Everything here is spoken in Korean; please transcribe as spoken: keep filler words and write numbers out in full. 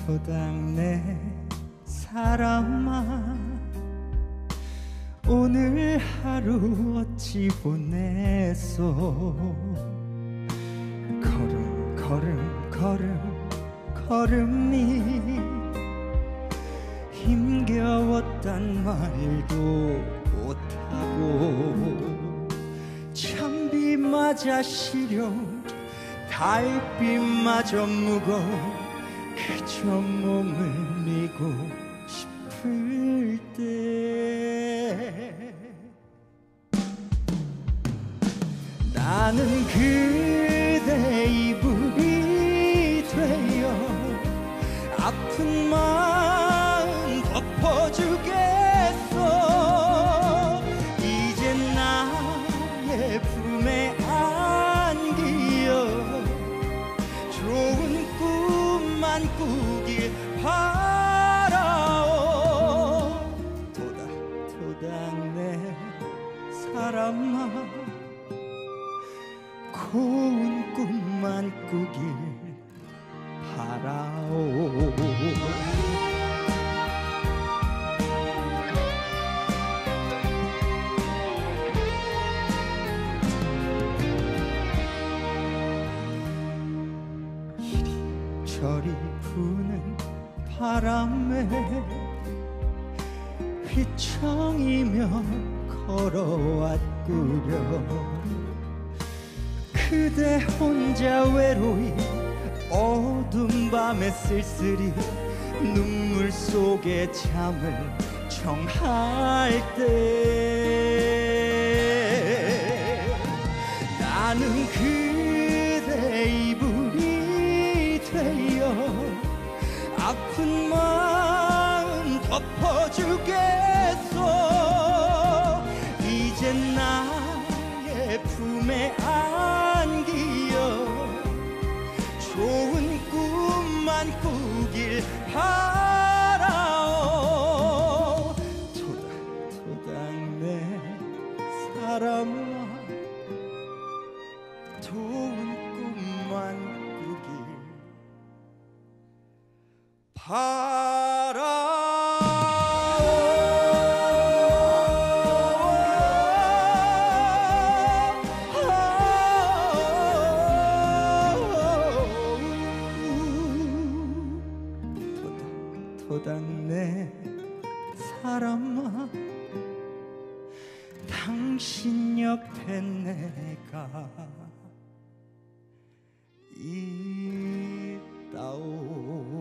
토닥 내 사람아, 오늘 하루 어찌 보냈소? 걸음 걸음 걸음 걸음이 힘겨웠단 말도 못하고, 찬비마저 시려 달빛마저 무거워 그저 몸을 미고 싶을 때, 나는 그대 이불이 되어 아픈 마음 덮어주겠어. 이제 나의 품에 안기어 좋은 꿈만 꾸길 바라오. 토닥 토닥 내 사람아, 고운 꿈만 꾸길 바라오. 이리저리 부는 바람에 휘청이며 걸어왔구려. 그대 혼자 외로이 어두운 밤에 쓸쓸히 눈물 속에 잠을 청할 때, 나는 그대 이불이 되어 아픈 마음 덮어주겠어. 이제 나의 품에 안기어 좋은 꿈만 꾸길 바라오. 토닥 토닥 내 사람아, 좋은 꿈만 꾸길 바라오. 토닥 내 사람아, 당신 옆에 내가 있다오.